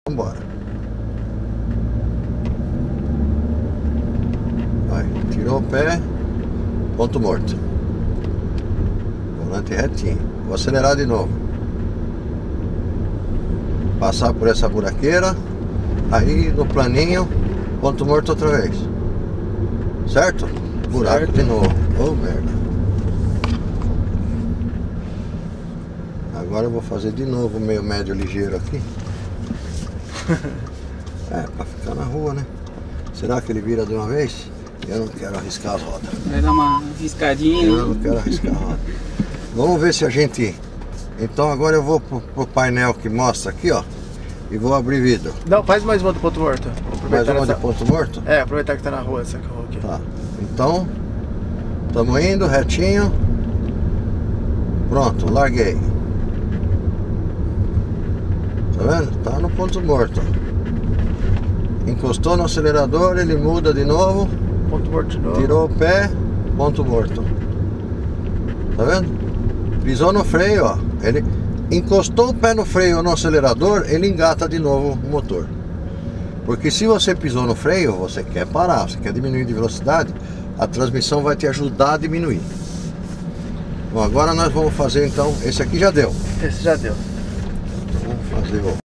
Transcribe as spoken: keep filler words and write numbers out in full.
Vambora. Vai, tirou o pé, ponto morto. Volante retinho. Vou acelerar de novo. Passar por essa buraqueira. Aí no planinho, ponto morto outra vez. Certo? Buraco certo. De novo. Oh, merda. Agora eu vou fazer de novo o meio médio ligeiro aqui. É, pra ficar na rua, né? Será que ele vira de uma vez? Eu não quero arriscar as rodas. Vai dar uma riscadinha. Eu não quero arriscar a roda. Vamos ver se a gente... Então agora eu vou pro, pro painel que mostra aqui, ó. E vou abrir vidro. Não, faz mais uma do ponto morto. Mais uma essa... de ponto morto? É, aproveitar que tá na rua essa rua aqui. Tá. Então, estamos indo retinho. Pronto, larguei. Tá vendo? Tá no ponto morto. Encostou no acelerador, ele muda de novo. Ponto morto de novo. Tirou o pé, ponto morto. Tá vendo? Pisou no freio, ó. Ele encostou o pé no freio ou no acelerador, ele engata de novo o motor. Porque se você pisou no freio, você quer parar, você quer diminuir de velocidade, a transmissão vai te ajudar a diminuir. Bom, agora nós vamos fazer então, esse aqui já deu. Esse já deu. Então vamos fazer o...